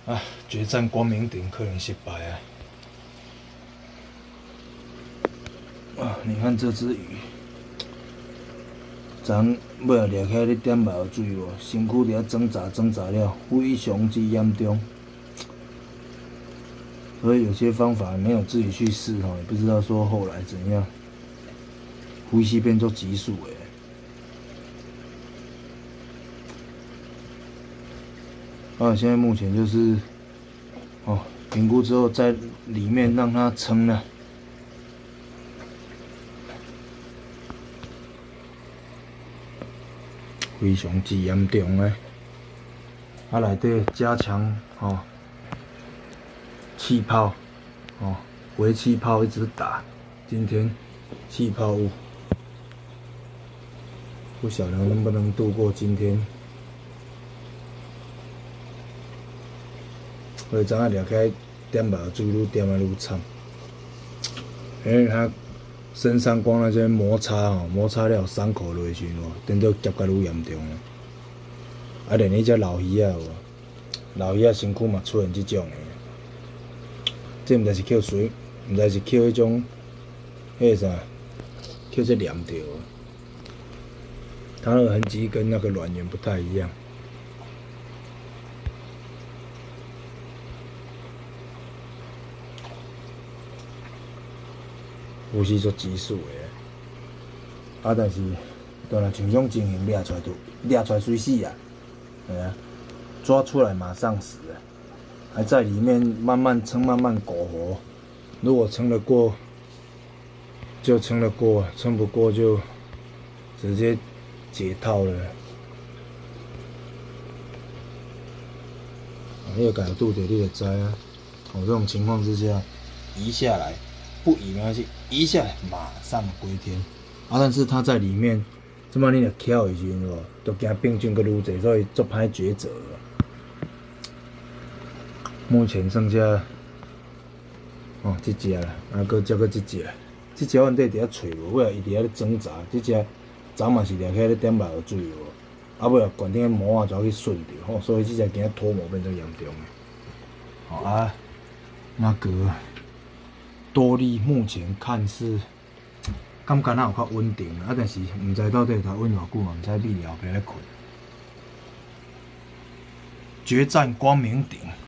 啊，决战光明顶可能失败啊！啊，你看这只鱼，昨尾啊掠起来，你点目水无？身躯伫遐挣扎了，非常之严重。所以有些方法没有自己去试哈，也不知道说后来怎样。呼吸变做急速诶。啊，现在目前就是哦，评估之后在里面让它撑了。非常之严重诶，啊，内底加强哦，气泡哦，微气泡一直打，今天气泡雾，不晓得能不能度过今天。所以昨仔掠起来点目水，愈点啊愈惨，因为它身上光那些摩擦哦，摩擦了伤口落去哦，等到夹甲愈严重啊。啊，连迄只老鱼仔有无？老鱼仔身躯嘛出现即种诶，这毋知是捡水，毋知是捡迄种，迄个啥，捡这黏着啊。它那个痕迹跟那个卵源不太一样。呼吸足急速诶，啊，但是，当然像种情形掠出来就掠出来随死啊，系啊，抓出来马上死啊，还在里面慢慢撑，慢慢苟活。如果撑得过，就撑得过；撑不过就直接解套了。你有感度的，你就知啊。哦，这种情况之下，移下来。不移没关系，移下来马上归天。啊，但是它在里面，即摆你若翘的时阵哦，都惊病菌阁愈侪，所以足歹抉择了。目前剩下哦这只啦，啊，阁接个这只，这只阮底伫遐找无，尾啊伊伫遐咧挣扎。这只昨嘛是掠起来咧点目水无，啊尾啊悬顶膜啊就去顺着，吼，所以这只惊脱膜变成严重的。好啊，那个。多利目前看是感觉有较稳定啊，但是毋知到底它稳偌久嘛，毋知泌尿起来困。决战光明顶，